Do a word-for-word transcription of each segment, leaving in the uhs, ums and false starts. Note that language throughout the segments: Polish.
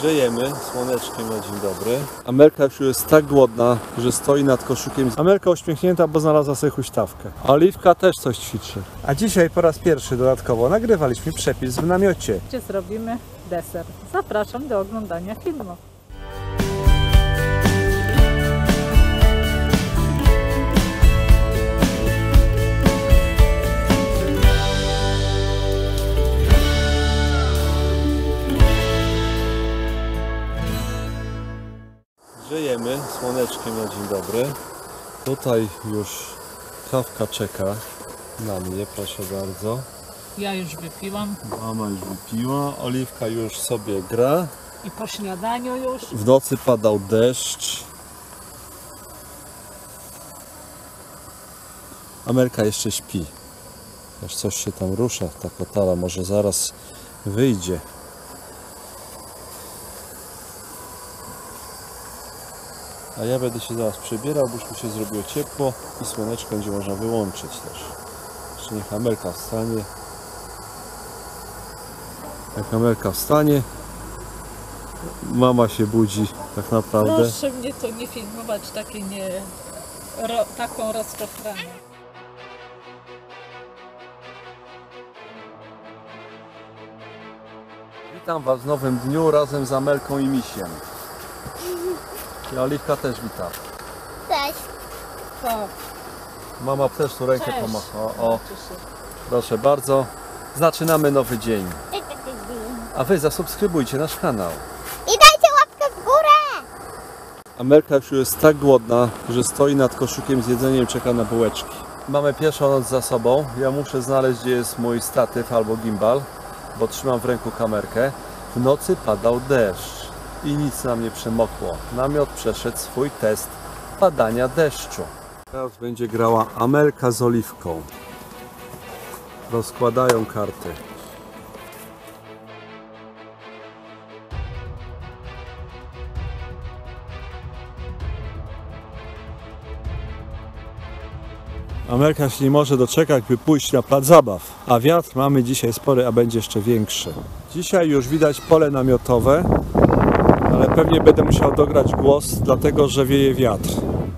Grzejemy słoneczkiem na dzień dobry. Amelka już jest tak głodna, że stoi nad koszykiem. Amelka uśmiechnięta, bo znalazła sobie huśtawkę. A Oliwka też coś ćwiczy. A dzisiaj po raz pierwszy dodatkowo nagrywaliśmy przepis w namiocie. Gdzie zrobimy deser. Zapraszam do oglądania filmu. Grzejemy słoneczkiem na dzień dobry. Tutaj już kawka czeka na mnie, proszę bardzo. Ja już wypiłam. Mama już wypiła, Oliwka już sobie gra. I po śniadaniu już. W nocy padał deszcz. Amelka jeszcze śpi. Aż coś się tam rusza, ta kotala może zaraz wyjdzie. A ja będę się zaraz przebierał, bo już mi się zrobiło ciepło i słoneczko będzie można wyłączyć też. Jeszcze niech Amelka wstanie. Jak Amelka wstanie, mama się budzi tak naprawdę. Proszę mnie to nie filmować, takie nie, ro, taką rozczochranią. Witam Was w nowym dniu razem z Amelką i Misiem. I Oliwka też wita. Cześć. Tak. Mama też tu rękę Cześć. pomacha. O, proszę bardzo. Zaczynamy nowy dzień. A Wy zasubskrybujcie nasz kanał. I dajcie łapkę w górę! Amelka już jest tak głodna, że stoi nad koszykiem z jedzeniem, czeka na bułeczki. Mamy pierwszą noc za sobą. Ja muszę znaleźć, gdzie jest mój statyw albo gimbal, bo trzymam w ręku kamerkę. W nocy padał deszcz i nic nam nie przemokło. Namiot przeszedł swój test padania deszczu. Teraz będzie grała Amelka z Oliwką. Rozkładają karty. Amelka się nie może doczekać, by pójść na plac zabaw. A wiatr mamy dzisiaj spory, a będzie jeszcze większy. Dzisiaj już widać pole namiotowe, ale pewnie będę musiał dograć głos, dlatego że wieje wiatr.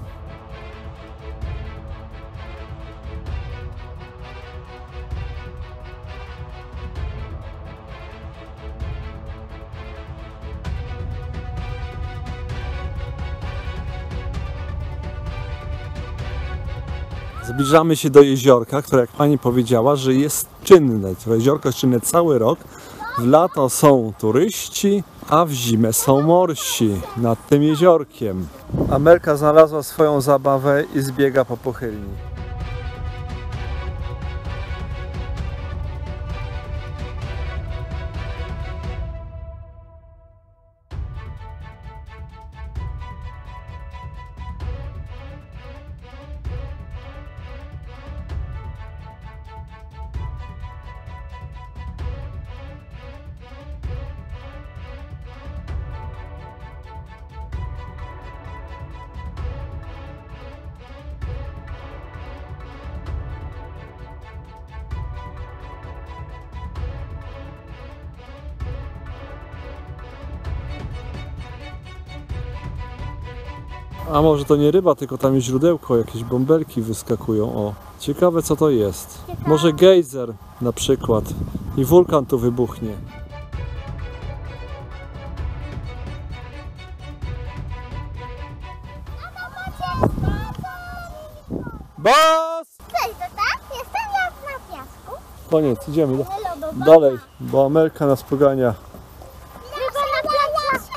Zbliżamy się do jeziorka, które jak Pani powiedziała, że jest czynne. To jeziorko jest czynne cały rok. W lato są turyści, a w zimę są morsi nad tym jeziorkiem. Amelka znalazła swoją zabawę i zbiega po pochylni. A może to nie ryba, tylko tam jest źródełko, jakieś bąbelki wyskakują. O, ciekawe co to jest. Może gejzer na przykład i wulkan tu wybuchnie. Bas! Cześć, to tak? Jestem ja na piasku. Koniec, idziemy dalej, bo Amelka nas pogania. Chyba na placu.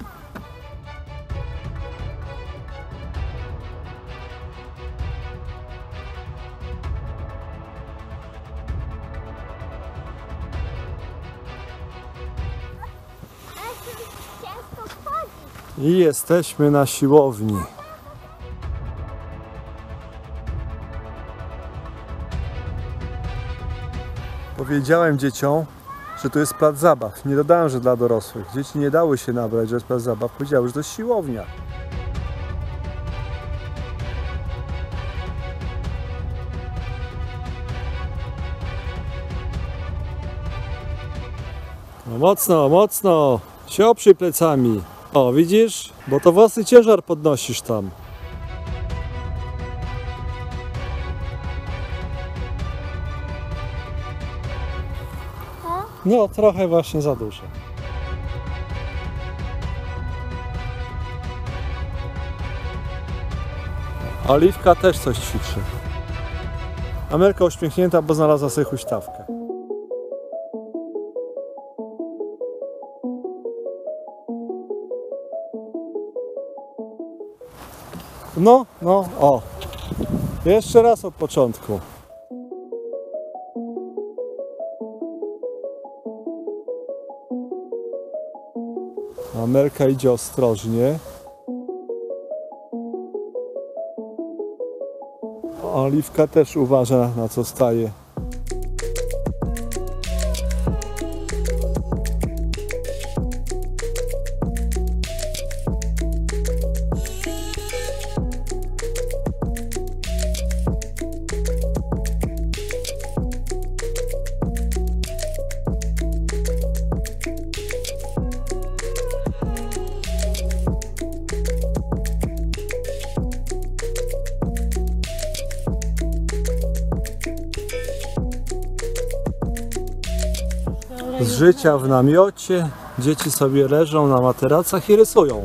Ciężko wchodzić. I jesteśmy na siłowni. Powiedziałem dzieciom, że to jest plac zabaw. Nie dodałem, że dla dorosłych. Dzieci nie dały się nabrać, że jest plac zabaw. Powiedziały, że to jest siłownia. No mocno, mocno. Się oprzyj plecami. O, widzisz? Bo to własny ciężar podnosisz tam. No, trochę właśnie za dużo. Oliwka też coś ćwiczy. Amelka uśmiechnięta, bo znalazła sobie huśtawkę. No, no, o. Jeszcze raz od początku. Amelka idzie ostrożnie. Oliwka też uważa, na co staje. Z życia w namiocie dzieci sobie leżą na materacach i rysują.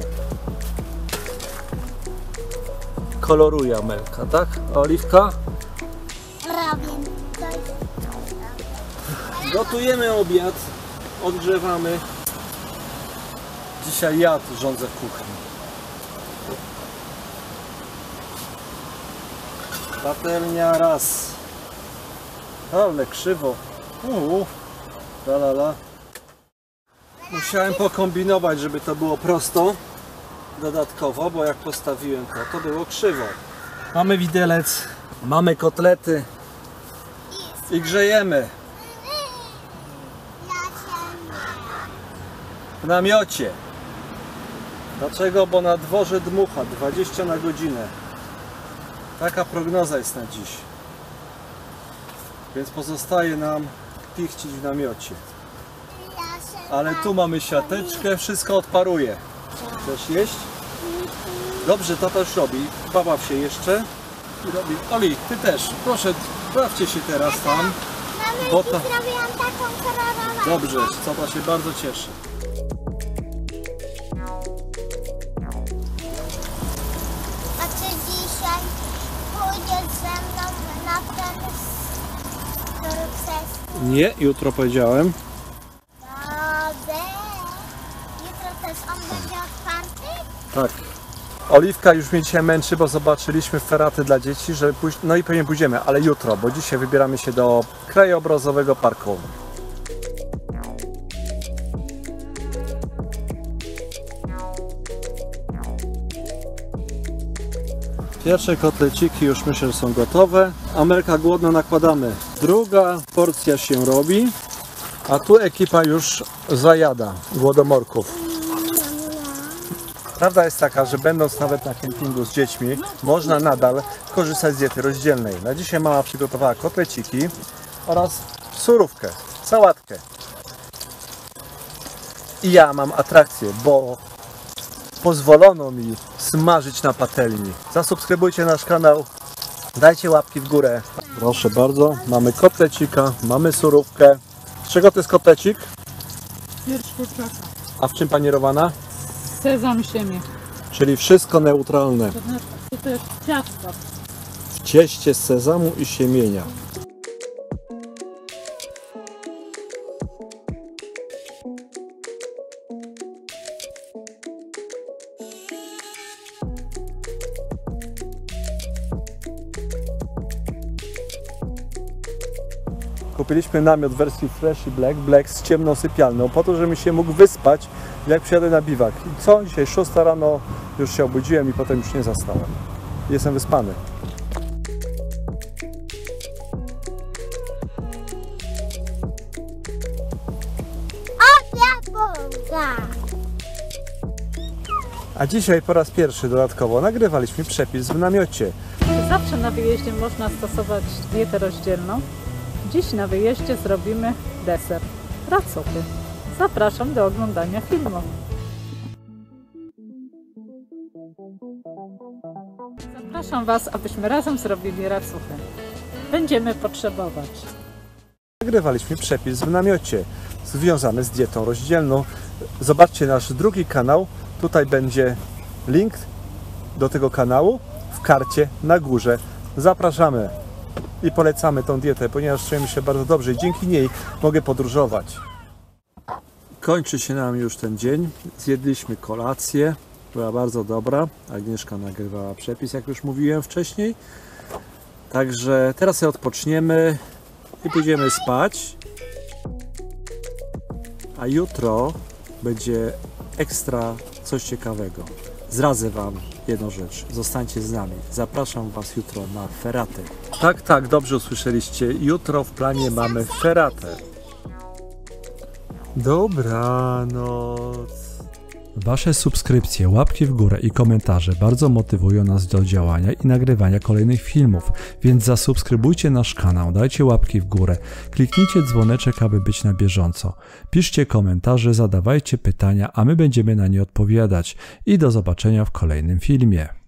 Koloruje Amelka, tak? A Oliwka? Robię coś. Gotujemy obiad, odgrzewamy. Dzisiaj ja tu rządzę w kuchni. Patelnia raz. Ale krzywo. Uu. La, la, la. Musiałem pokombinować, żeby to było prosto dodatkowo, bo jak postawiłem to, to było krzywo. Mamy widelec, mamy kotlety i grzejemy w namiocie. Dlaczego? Bo na dworze dmucha dwadzieścia na godzinę. Taka prognoza jest na dziś. Więc pozostaje nam pichcić w namiocie. Ale tu mamy siateczkę, wszystko odparuje. Chcesz jeść? Dobrze, tata już robi. Babaw się jeszcze i robi. Oli, ty też. Proszę, bawcie się teraz tam. Mamy Bo to... to- zrobiłam taką kolorową. Dobrze, tata się bardzo cieszy. A czy dzisiaj pójdziesz ze mną na ten sukces? Nie, jutro powiedziałem. Dobrze. Jutro też on będzie otwarty? Tak. Oliwka już mnie dzisiaj męczy, bo zobaczyliśmy feraty dla dzieci, że pójść, no i pewnie pójdziemy, ale jutro, bo dzisiaj wybieramy się do krajobrazowego parku. Pierwsze kotleciki już myślę, że są gotowe. Amelka głodno nakładamy. Druga porcja się robi, a tu ekipa już zajada głodomorków. Prawda jest taka, że będąc nawet na kempingu z dziećmi, można nadal korzystać z diety rozdzielnej. Na dzisiaj mama przygotowała kotleciki oraz surówkę, sałatkę. I ja mam atrakcję, bo pozwolono mi smażyć na patelni. Zasubskrybujcie nasz kanał, dajcie łapki w górę. Proszę bardzo, mamy kotlecika, mamy surówkę. Z czego to jest kotlecik? Pierś kurczaka. A w czym panierowana? Sezam siemię. Czyli wszystko neutralne. To znaczy, to jest ciasto. W cieście z sezamu i siemienia. Kupiliśmy namiot w wersji Fresh i Black, Black z ciemną sypialną, po to, żebym się mógł wyspać, jak przyjadę na biwak. I co? Dzisiaj szósta rano już się obudziłem i potem już nie zasnąłem. Jestem wyspany. Jabłka. A dzisiaj po raz pierwszy dodatkowo nagrywaliśmy przepis w namiocie. Zawsze na wyjeździe można stosować dietę rozdzielną. Dziś na wyjeździe zrobimy deser. Racopy zapraszam do oglądania filmu. Zapraszam Was, abyśmy razem zrobili racuchę. Będziemy potrzebować. Nagrywaliśmy przepis w namiocie związany z dietą rozdzielną. Zobaczcie nasz drugi kanał. Tutaj będzie link do tego kanału w karcie na górze. Zapraszamy i polecamy tą dietę, ponieważ czujemy się bardzo dobrze i dzięki niej mogę podróżować. Kończy się nam już ten dzień. Zjedliśmy kolację. Była bardzo dobra. Agnieszka nagrywała przepis, jak już mówiłem wcześniej. Także teraz sobie odpoczniemy i pójdziemy spać. A jutro będzie ekstra coś ciekawego. Zdradzę Wam jedną rzecz. Zostańcie z nami. Zapraszam Was jutro na feratę. Tak, tak, dobrze usłyszeliście. Jutro w planie mamy feratę. Dobranoc. Wasze subskrypcje, łapki w górę i komentarze bardzo motywują nas do działania i nagrywania kolejnych filmów, więc zasubskrybujcie nasz kanał, dajcie łapki w górę, kliknijcie dzwoneczek, aby być na bieżąco. Piszcie komentarze, zadawajcie pytania, a my będziemy na nie odpowiadać. I do zobaczenia w kolejnym filmie.